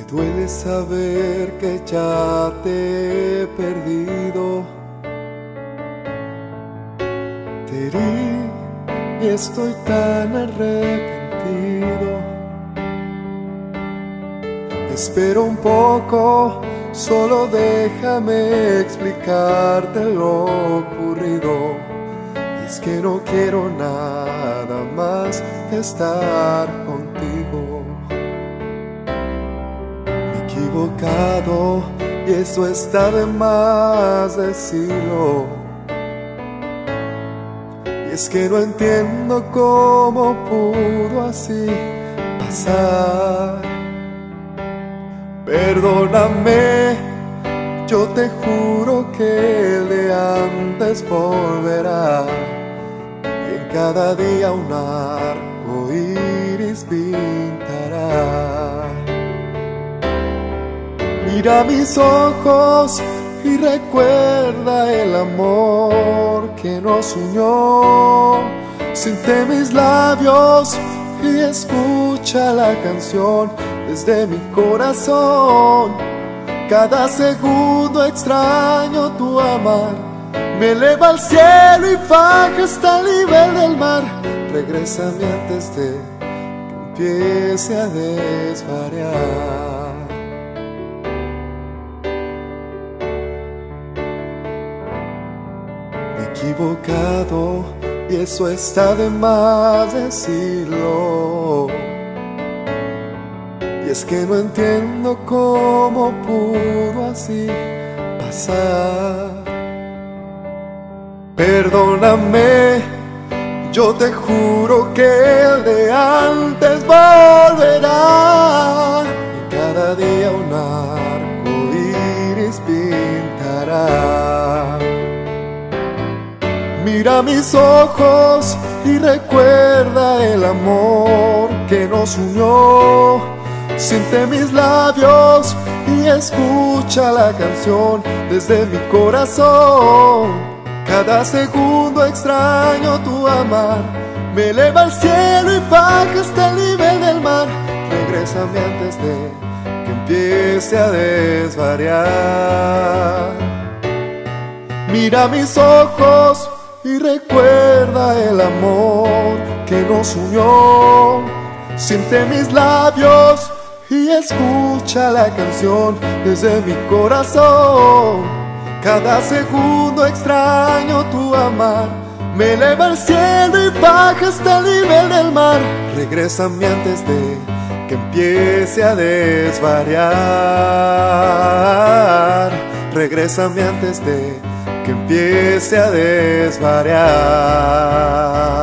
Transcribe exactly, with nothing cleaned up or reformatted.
duele saber que ya te he perdido. Te herí y estoy tan arrepentido. Espera un poco, solo déjame explicarte lo ocurrido. Y es que no quiero nada más que estar contigo. Me he equivocado y eso está de más decirlo. Y es que no entiendo cómo pudo así pasar. Perdóname, yo te juro que el de antes volverá. Y en cada día un arco iris pintará. Mira mis ojos y recuerda el amor que nos unió. Siente mis labios y escucha la canción desde mi corazón. Cada segundo extraño tu amar. Me eleva al cielo y baja hasta el nivel del mar. Regrésame antes de que empiece a desvariar. Me he equivocado y eso está de más decirlo. Y es que no entiendo cómo pudo así pasar. Perdóname, yo te juro que el de antes volverá. Y cada día un arco iris pintará. Mira mis ojos y recuerda el amor que nos unió. Siente mis labios y escucha la canción desde mi corazón. Cada segundo extraño tu amar. Me eleva al cielo y baja hasta el nivel del mar. Regrésame antes de que empiece a desvariar. Mira mis ojos y recuerda el amor que nos unió. Siente mis labios y escucha la canción desde mi corazón. Cada segundo extraño tu amar. Me eleva al cielo y baja hasta el nivel del mar. Regrésame antes de que empiece a desvariar. Regrésame antes de que empiece a desvariar.